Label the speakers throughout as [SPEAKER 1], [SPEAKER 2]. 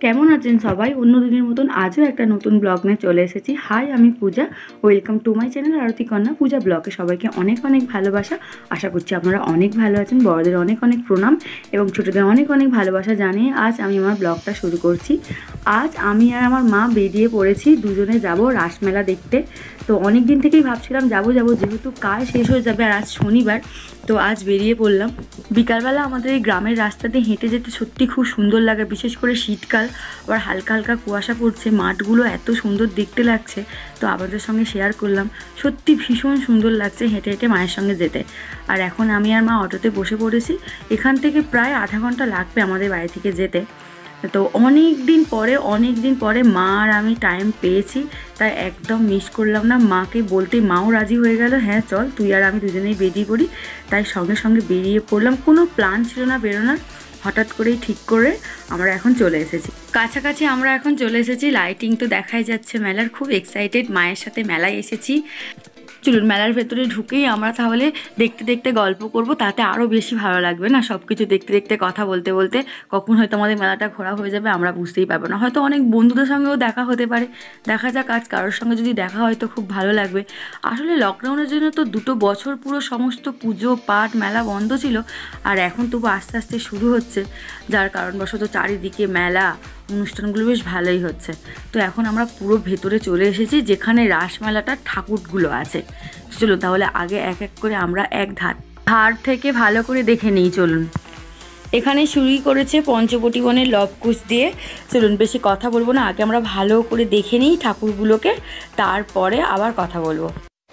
[SPEAKER 1] কেমন আছেন সবাই? অন্য দিনের মতন আজও একটা নতুন ব্লগ নিয়ে চলে এসেছি। হাই, আমি Puja. Welcome to my channel Arati কন্যা পূজা ব্লগে সবাইকে অনেক অনেক ভালোবাসা। আশা করছি আপনারা অনেক ভালো আছেন। বড়দের অনেক অনেক প্রণাম এবং ছোটদের অনেক অনেক ভালোবাসা জানিয়ে আজ আমি আমার ব্লগটা শুরু করছি। আজ আমি আর আমার মা বেরিয়ে পড়েছি, দুজনে যাব রাসমেলা দেখতে। তো অনেক দিন থেকেই ভাবছিলাম যাব যেহেতু কাল শেষ হয়ে যাবে আর আজ শনিবার, তো আজ বেরিয়ে পড়লাম। বিকালবেলা আমাদের এই গ্রামের রাস্তাতে হেঁটে যেতে সত্যি খুব সুন্দর লাগে, বিশেষ করে শীতকাল, আবার হালকা হালকা কুয়াশা পড়ছে, মাঠগুলো এত সুন্দর দেখতে লাগছে। তো আপনাদের সঙ্গে শেয়ার করলাম, সত্যি ভীষণ সুন্দর লাগছে হেঁটে হেঁটে মায়ের সঙ্গে যেতে। আর এখন আমি আর মা অটোতে বসে পড়েছি। এখান থেকে প্রায় আধা ঘন্টা লাগবে আমাদের বাড়ি থেকে যেতে। তো অনেক দিন পরে মা আর আমি টাইম পেয়েছি, তাই একদম মিস করলাম না। মাকে বলতেই মাও রাজি হয়ে গেল, হ্যাঁ চল তুই আর আমি দুজনেই বেরিয়ে পড়ি। তাই সঙ্গে সঙ্গে বেরিয়ে পড়লাম। কোনো প্ল্যান ছিল না বেরোনোর, হঠাৎ করেই ঠিক করে আমরা এখন চলে এসেছি। কাছাকাছি আমরা এখন চলে এসেছি, লাইটিং তো দেখাই যাচ্ছে মেলার। খুব এক্সাইটেড, মায়ের সাথে মেলায় এসেছি। চলুন মেলার ভেতরে ঢুকেই আমরা তাহলে দেখতে দেখতে গল্প করব, তাতে আরও বেশি ভালো লাগবে না? সব কিছু দেখতে দেখতে কথা বলতে বলতে কখন হয়তো আমাদের মেলাটা ঘোরা হয়ে যাবে আমরা বুঝতেই পারবো না। হয়তো অনেক বন্ধুদের সঙ্গেও দেখা হতে পারে, দেখা যাক। আজ কারোর সঙ্গে যদি দেখা হয় তো খুব ভালো লাগবে। আসলে লকডাউনের জন্য তো 2 বছর পুরো সমস্ত পুজো পাঠ মেলা বন্ধ ছিল, আর এখন তবু আস্তে আস্তে শুরু হচ্ছে, যার কারণবশত চারিদিকে মেলা অনুষ্ঠানগুলো বেশ ভালোই হচ্ছে। তো এখন আমরা পুরো ভেতরে চলে এসেছি, যেখানে রাসমেলাটার ঠাকুরগুলো আছে। চলুন তাহলে আগে এক এক করে আমরা এক ধার থেকে ভালো করে দেখে নিই। চলুন, এখানে শুরুই করেছে পঞ্চবটি বনের লবকুশ দিয়ে। চলুন বেশি কথা বলবো না, আগে আমরা ভালো করে দেখে নিই ঠাকুরগুলোকে, তারপরে আবার কথা বলবো।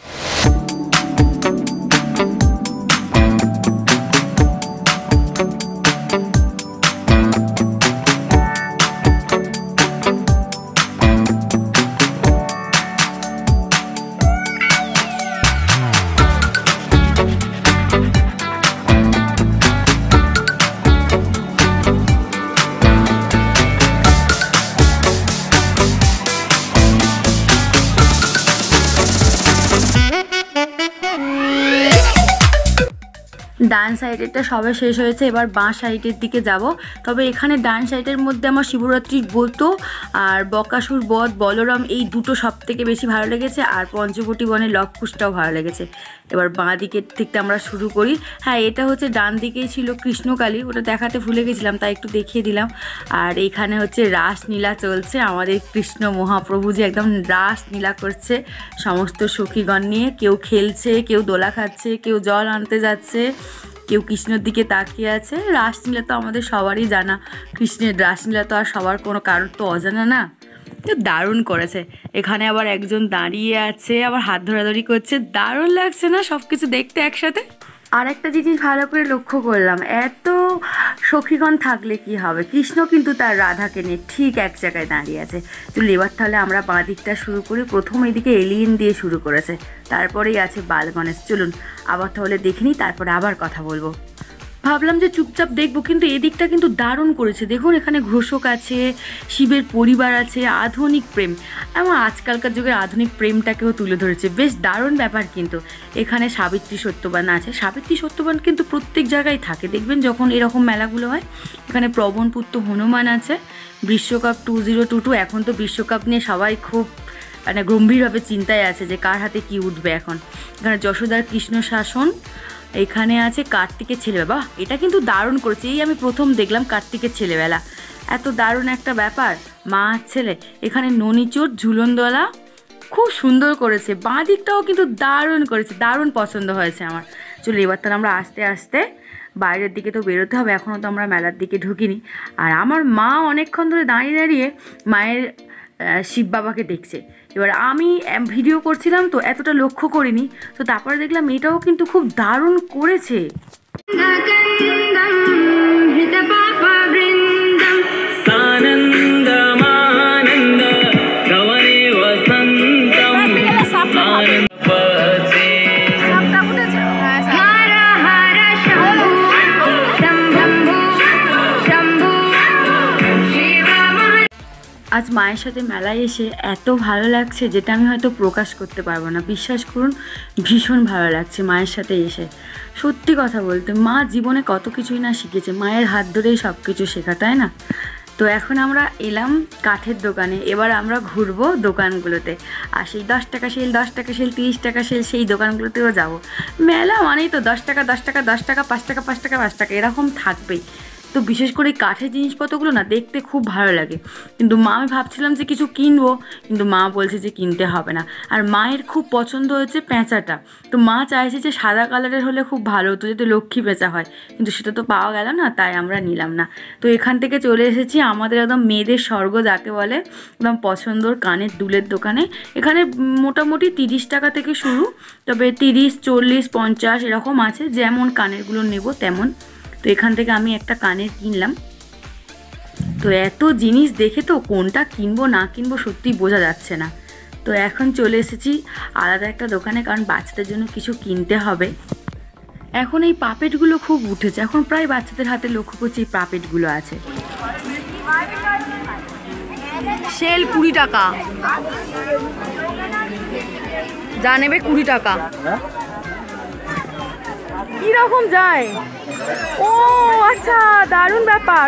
[SPEAKER 1] ডান সাইডেরটা সবে শেষ হয়েছে, এবার বাঁ সাইডের দিকে যাব। তবে এখানে ডান সাইডের মধ্যে আমার শিবরাত্রির ব্রত আর বকাসুর বধ বলরাম এই দুটো সব থেকে বেশি ভালো লেগেছে, আর পঞ্চবটি বনের লবকুশটাও ভালো লেগেছে। এবার বাঁ দিকের থেকে আমরা শুরু করি। হ্যাঁ, এটা হচ্ছে ডান দিকেই ছিল কৃষ্ণকালী, ওটা দেখাতে ভুলে গেছিলাম, তাই একটু দেখিয়ে দিলাম। আর এইখানে হচ্ছে রাসলীলা চলছে, আমাদের কৃষ্ণ মহাপ্রভু যে একদম রাসলীলা করছে সমস্ত সখীগণ নিয়ে। কেউ খেলছে, কেউ দোলা খাচ্ছে, কেউ জল আনতে যাচ্ছে, কেউ কৃষ্ণের দিকে তাকিয়ে আছে। রাসলীলা তো আমাদের সবারই জানা, কৃষ্ণের রাসলীলা তো আর সবার কারোর তো অজানা না। তো দারুণ করেছে। এখানে আবার একজন দাঁড়িয়ে আছে, আবার হাত ধরাধরি করছে। দারুণ লাগছে না সব কিছু দেখতে একসাথে? আর একটা জিনিস ভালো করে লক্ষ্য করলাম, এত সখীগণ থাকলে কি হবে, কৃষ্ণ কিন্তু তার রাধাকে নিয়ে ঠিক এক জায়গায় দাঁড়িয়ে আছে। চলো এবার তাহলে আমরা বাঁ দিকটা শুরু করি। প্রথম এইদিকে এলিয়েন দিয়ে শুরু করেছে, তারপরেই আছে বাল গণেশ। চলুন আবার তাহলে দেখে নিই, তারপরে আবার কথা বলবো। ভাবলাম যে চুপচাপ দেখবো, কিন্তু এদিকটা কিন্তু দারুণ করেছে। দেখুন এখানে ঘোষক আছে, শিবের পরিবার আছে, আধুনিক প্রেম, এমন আজকালকার যুগের আধুনিক প্রেমটাকেও তুলে ধরেছে। বেশ দারুণ ব্যাপার। কিন্তু এখানে সাবিত্রী সত্যবান আছে। সাবিত্রী সত্যবান কিন্তু প্রত্যেক জায়গায় থাকে, দেখবেন যখন এরকম মেলাগুলো হয়। এখানে প্রবণপুত্র হনুমান আছে। বিশ্বকাপ 2022, এখন তো বিশ্বকাপ নিয়ে সবাই খুব গম্ভীরভাবে চিন্তায় আছে যে কার হাতে কি উঠবে এখন। এখানে যশোদার কৃষ্ণ শাসন। এখানে আছে কার্তিকের ছেলেবেলা। বাহ, এটা কিন্তু দারুণ করেছে, এই আমি প্রথম দেখলাম কার্তিকের ছেলেবেলা, এত দারুণ একটা ব্যাপার। মা আর ছেলে। এখানে ননিচোর ঝুলনদোলা, খুব সুন্দর করেছে। বাঁ দিকটাও কিন্তু দারুণ করেছে, দারুণ পছন্দ হয়েছে আমার। চলো এবার তাহলে আমরা আস্তে আস্তে বাইরের দিকে তো বেরোতে হবে, এখনও তো আমরা মেলার দিকে ঢুকিনি। আর আমার মা অনেকক্ষণ ধরে দাঁড়িয়ে দাঁড়িয়ে মায়ের শিব বাবাকে দেখছে। এবার আমি ভিডিও করছিলাম তো এতটা লক্ষ্য করিনি, তো তারপরে দেখলাম এটাও কিন্তু খুব দারুণ করেছে। আজ মায়ের সাথে মেলায় এসে এত ভালো লাগছে, যেটা আমি হয়তো প্রকাশ করতে পারবো না। বিশ্বাস করুন, ভীষণ ভালো লাগছে মায়ের সাথে এসে। সত্যি কথা বলতে, মা জীবনে কত কিছুই না শিখেছে, মায়ের হাত ধরেই সব কিছু শেখা, তাই না? তো এখন আমরা এলাম কাঠের দোকানে, এবার আমরা ঘুরবো দোকানগুলোতে, আর সেই 10 টাকা সেল, 10 টাকা সেল, 30 টাকা সেল, সেই দোকানগুলোতেও যাবো। মেলা মানেই তো 10 টাকা 10 টাকা 10 টাকা 5 টাকা 5 টাকা 5 টাকা এরকম থাকবেই। তো বিশেষ করে এই কাঠের জিনিসপত্রগুলো না দেখতে খুব ভালো লাগে, কিন্তু আমি ভাবছিলাম যে কিছু কিনবো, কিন্তু মা বলছে যে কিনতে হবে না। আর মায়ের খুব পছন্দ হয়েছে পেঁচাটা, তো মা চাইছে যে সাদা কালারের হলে খুব ভালো হতো, যাতে লক্ষ্মী পেঁচা হয়, কিন্তু সেটা তো পাওয়া গেল না, তাই আমরা নিলাম না। তো এখান থেকে চলে এসেছি আমাদের একদম মেয়েদের স্বর্গ যাকে বলে, একদম পছন্দর কানের দুলের দোকানে। এখানে মোটামুটি 30 টাকা থেকে শুরু, তবে 30, 40, 50 এরকম আছে, যেমন কানেরগুলো নেব তেমন। তো এখান থেকে আমি একটা কানের কিনলাম। তো এত জিনিস দেখে তো কোনটা কিনবো না কিনবো সত্যি বোঝা যাচ্ছে না। তো এখন চলে এসেছি আলাদা একটা দোকানে, কারণ বাচ্চাদের জন্য কিছু কিনতে হবে। এখন এই পাপেটগুলো খুব উঠেছে, এখন প্রায় বাচ্চাদের হাতে লক্ষ্য করছি এই পাপেটগুলো আছে। সেল 20 টাকা, যা নেবে 20 টাকা। কিরকম যায়? ও আচ্ছা, দারুণ ব্যাপার।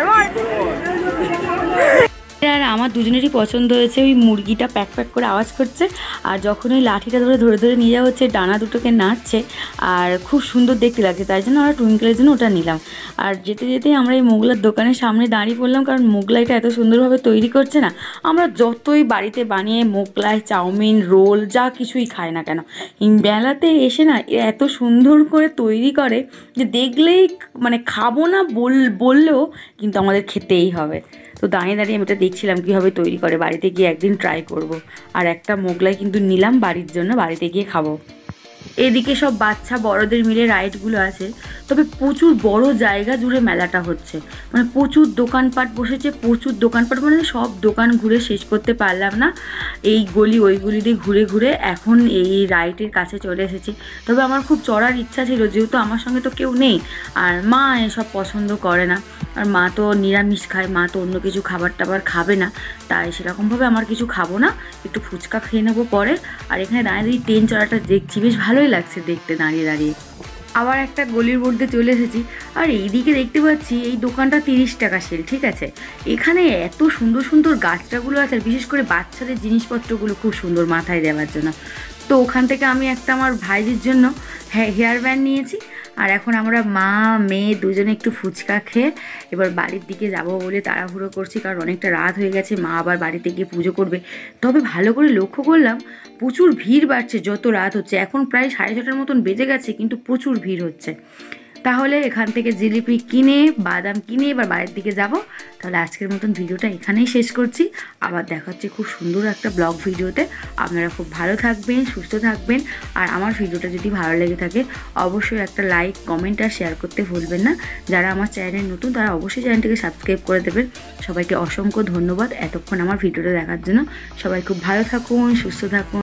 [SPEAKER 1] আর আমার দুজনেরই পছন্দ হয়েছে ওই মুরগিটা প্যাক প্যাক করে আওয়াজ করছে, আর যখন ওই লাঠিটা ধরে ধরে ধরে নিয়ে যাওয়া হচ্ছে, ডানা দুটোকে নাচছে, আর খুব সুন্দর দেখতে লাগছে, তাই জন্য আমরা টুইঙ্কেলের জন্য ওটা নিলাম। আর যেতে যেতে আমরা এই মোগলার দোকানের সামনে দাঁড়িয়ে পড়লাম, কারণ মোগলাইটা এত সুন্দরভাবে তৈরি করছে না। আমরা যতই বাড়িতে বানিয়ে মোগলাই, চাউমিন, রোল যা কিছুই খাই না কেন, এই মেলাতে এসে না এত সুন্দর করে তৈরি করে যে দেখলেই মানে খাবো না বললেও কিন্তু আমাদের খেতেই হবে। তো দাঁড়িয়ে দাঁড়িয়ে আমি এটা দেখছিলাম কীভাবে তৈরি করে, বাড়িতে গিয়ে একদিন ট্রাই করব। আর একটা মোগলাই কিন্তু নিলাম বাড়ির জন্য, বাড়িতে গিয়ে খাবো। এদিকে সব বাচ্চা বড়দের মিলে রাইডগুলো আছে, তবে প্রচুর বড় জায়গা জুড়ে মেলাটা হচ্ছে, মানে প্রচুর দোকানপাট বসেছে, প্রচুর দোকানপাট, মানে সব দোকান ঘুরে শেষ করতে পারলাম না। এই গলি ওই গলি দিয়ে ঘুরে ঘুরে এখন এই রাইডের কাছে চলে এসেছি। তবে আমার খুব চড়ার ইচ্ছা ছিল, যেহেতু আমার সঙ্গে তো কেউ নেই, আর মা এসব পছন্দ করে না, আর মা তো নিরামিষ খায়, মা তো অন্য কিছু খাবার টাবার খাবে না, তাই সেরকমভাবে আমার কিছু খাবো না, একটু ফুচকা খেয়ে নেবো পরে। আর এখানে দাঁড়িয়ে দাঁড়িয়ে ট্রেন চড়াটা দেখছি, বেশ ভালোই লাগছে দেখতে দাঁড়িয়ে দাঁড়িয়ে। আবার একটা গলির মধ্যে চলে এসেছি, আর এইদিকে দেখতে পাচ্ছি এই দোকানটা 30 টাকা সেল, ঠিক আছে। এখানে এত সুন্দর সুন্দর গাছটাগুলো আছে, আর বিশেষ করে বাচ্চাদের জিনিসপত্রগুলো খুব সুন্দর মাথায় দেওয়ার জন্য। তো ওখান থেকে আমি একটা আমার ভাইজির জন্য হেয়ার ব্যান্ড নিয়েছি। আর এখন আমরা মা মেয়ে দুজনে একটু ফুচকা খেয়ে এবার বাড়ির দিকে যাব বলে তাড়াহুড়ো করছি, কারণ অনেকটা রাত হয়ে গেছে, মা আবার বাড়িতে গিয়ে পুজো করবে। তবে ভালো করে লক্ষ্য করলাম প্রচুর ভিড় বাড়ছে যত রাত হচ্ছে, এখন প্রায় 6:30টার মতন বেজে গেছে, কিন্তু প্রচুর ভিড় হচ্ছে। তাহলে এখান থেকে জিলিপি কিনে বাদাম কিনে এবার বাড়ির দিকে যাব। তাহলে আজকের মতন ভিডিওটা এখানেই শেষ করছি, আবার দেখা হচ্ছে খুব সুন্দর একটা ব্লগ ভিডিওতে। আপনারা খুব ভালো থাকবেন, সুস্থ থাকবেন, আর আমার ভিডিওটা যদি ভালো লেগে থাকে অবশ্যই একটা লাইক, কমেন্ট আর শেয়ার করতে ভুলবেন না। যারা আমার চ্যানেলে নতুন তারা অবশ্যই চ্যানেলটিকে সাবস্ক্রাইব করে দেবেন। সবাইকে অসংখ্য ধন্যবাদ এতক্ষণ আমার ভিডিওটা দেখার জন্য। সবাই খুব ভালো থাকুন, সুস্থ থাকুন।